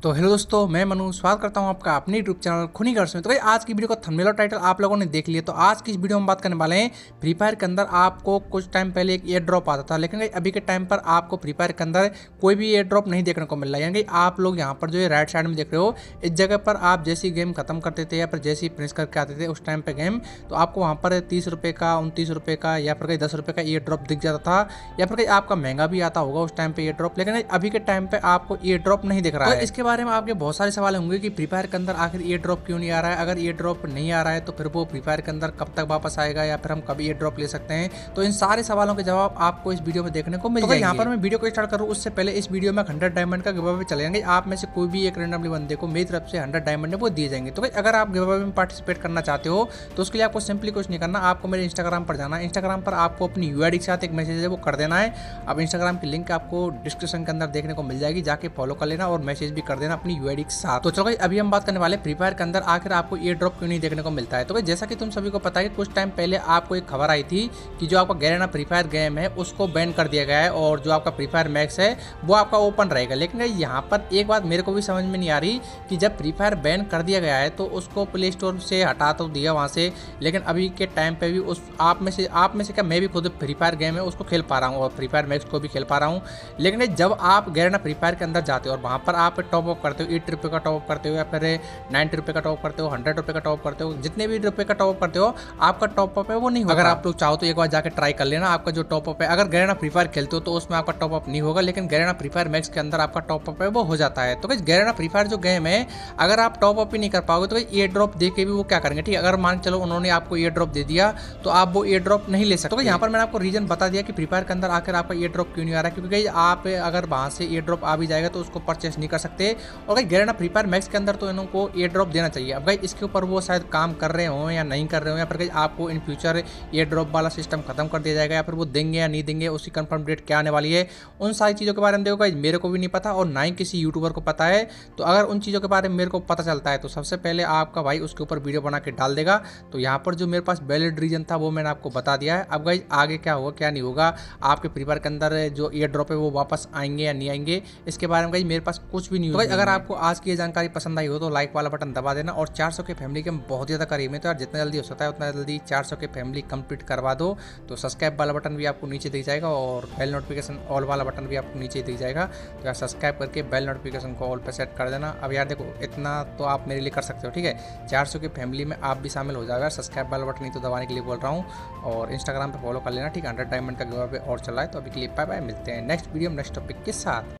तो हेलो दोस्तों, मैं मनु स्वागत करता हूं आपका अपने यूट्यूब चैनल खूनी गर्ल्स में। तो भाई आज की वीडियो का थंबनेल और टाइटल आप लोगों ने देख लिया। तो आज की इस वीडियो में बात करने वाले हैं फ्री फायर के अंदर आपको कुछ टाइम पहले एक एयर ड्रॉप आता था, लेकिन अभी के टाइम पर आपको फ्री फायर के अंदर कोई भी एयर ड्रॉप नहीं देखने को मिल रहा है। यानी आप लोग यहाँ पर जो है राइट साइड में देख रहे हो, इस जगह पर आप जैसे ही गेम खत्म करते थे या फिर जैसे ही फिनिश करके आते थे उस टाइम पर गेम, तो आपको वहाँ पर 30 रुपये का, 29 रुपये का या फिर कहीं 10 रुपये का एयर ड्रॉप दिख जाता था, या फिर कहीं आपका महंगा भी आता होगा उस टाइम पे एयर ड्रॉप। लेकिन अभी के टाइम पे आपको एयर ड्रॉप नहीं दिख रहा है। इसके बारे में आपके बहुत सारे सवाल होंगे कि फ्री फायर के अंदर आखिर एयर ड्रॉप क्यों नहीं आ रहा है। अगर एयर ड्रॉप नहीं आ रहा है तो फिर वो फ्री फायर के अंदर कब तक वापस आएगा, या फिर हम कभी एयर ड्रॉप ले सकते हैं। तो इन सारे सवालों के जवाब आपको इस वीडियो में देखने को मिल जाएंगे। यहाँ पर मैं वीडियो को स्टार्ट करूँ उससे पहले इस वीडियो में 100 डायमंड का गिव अवे चले जाएंगे। आप में से कोई भी एक रैंडमली बंदे को मेरी तरफ से 100 डायमंड वो दिए जाएंगे। तो अगर आप गिव अवे में पार्टिसिपेट करना चाहते हो तो उसके लिए आपको सिंपली कुछ नहीं करना, आपको मेरे इंस्टाग्राम पर जाना है। इंस्टाग्राम पर आपको अपनी यूआईडी के साथ एक मैसेज है वो कर देना है। अब इंस्टाग्राम की लिंक आपको डिस्क्रिप्शन के अंदर देखने को मिल जाएगी, जाके फॉलो कर लेना और मैसेज भी कर देना अपनी यूआईडी के साथ। तो चलो अभी हम बात करने वाले फ्री फायर के अंदर आखिर आपको एयर ड्रॉप क्यों नहीं देखने को मिलता है। तो भाई जैसा कि तुम सभी को पता है कि कुछ टाइम पहले आपको एक खबर आई थी कि जो आपका गैरेना फ्री फायर गेम है उसको बैन कर दिया गया है और जो आपका फ्री फायर मैक्स है वो आपका ओपन रहेगा। लेकिन यहाँ पर एक बात मेरे को भी समझ में नहीं आ रही कि जब फ्री फायर बैन कर दिया गया है तो उसको प्ले स्टोर से हटा तो दिया वहाँ से, लेकिन अभी के टाइम पे भी उस आप में से क्या मैं भी खुद फ्री फायर गेम है उसको खेल पा रहा हूँ और फ्री फायर मैक्स को भी खेल पा रहा हूँ। लेकिन जब आप गैरेना फ्री फायर के अंदर जाते हो और वहाँ पर आप टॉप अप करते हो, 8 रुपये का टॉप अप करते हो या फिर 90 रुपये का टॉप करते हो, 100 रुपये का टॉप करते हो, जितने भी रुपये का टॉप करते हो आपका टॉप अप है वो नहीं होगा। अगर आप लोग चाहो तो एक बार जाकर ट्राई कर लेना, आपका जो टॉप अप है अगर गैरेना फ्री फायर खेलते हो तो उसमें आपका टॉप अप नहीं होगा, लेकिन गैरेना फ्री फायर मैक्स के अंदर आपका टॉप अप है वो हो जाता है। तो गाइस गैरेना फ्री फायर जो गेम है अगर आप टॉप अप ही नहीं कर पाओगे तो एयर ड्रॉप दे के भी वो क्या करेंगे, ठीक है। अगर मान चलो उन्होंने आपको एयर ड्रॉप दे दिया तो आप वो एयर ड्रॉप नहीं ले सकते। तो यहाँ पर मैंने आपको रीजन बता दिया कि फ्री फायर के अंदर आकर आपका एयर ड्रॉप क्यों नहीं आ रहा है, क्योंकि आप अगर वहां से एयर ड्रॉप आ भी जाएगा तो उसको परचेस नहीं कर सकते। और guys Garena free fire max के अंदर तो इनको एयर ड्रॉप देना चाहिए। अब गाइस इसके ऊपर वो शायद काम कर रहे हो या नहीं कर रहे हो, या फिर आपको इन फ्यूचर एयर ड्रॉप वाला सिस्टम खत्म कर दिया जाएगा, या फिर वो देंगे या नहीं देंगे, उसकी कंफर्म डेट क्या आने वाली है, उन सारी चीज़ों के बारे में देखो गाइस मेरे को भी नहीं पता और ना ही किसी यूट्यूबर को पता है। तो अगर उन चीज़ों के बारे में मेरे को पता चलता है तो सबसे पहले आपका भाई उसके ऊपर वीडियो बना के डाल देगा। तो यहाँ पर जो मेरे पास वैलिड रीजन था वो मैंने आपको बता दिया है। अब गाइस आगे क्या होगा क्या नहीं होगा, आपके फ्री फायर के अंदर जो एयर ड्रॉप है वो वापस आएंगे या नहीं आएंगे, इसके बारे में गाइस मेरे पास कुछ भी नहीं होगा। अगर आपको आज की ये जानकारी पसंद आई हो तो लाइक वाला बटन दबा देना, और 400 के फैमिली के हम बहुत ज़्यादा करीब है, तो यार जितना जल्दी हो सकता है उतना जल्दी 400 के फैमिली कंप्लीट करवा दो। तो सब्सक्राइब वाला बटन भी आपको नीचे दिख जाएगा और बेल नोटिफिकेशन ऑल वाला बटन भी आपको नीचे दिख जाएगा। तो यार सब्सक्राइब करके बेल नोटिफिकेशन को ऑल पे सेट कर देना। अब यार देखो इतना तो आप मेरे लिए कर सकते हो, ठीक है। 400 की फैमिली में आप भी शामिल हो जाएगा। सब्सक्राइब वाला बटन नहीं तो दबाने के लिए बोल रहा हूँ, और इंस्टाग्राम पे फॉलो कर लेना, ठीक है। 100 डायमंड का गिव अवे और चला है। तो अभी के लिए बाय बाय, मिलते हैं नेक्स्ट वीडियो में नेक्स्ट टॉपिक के साथ।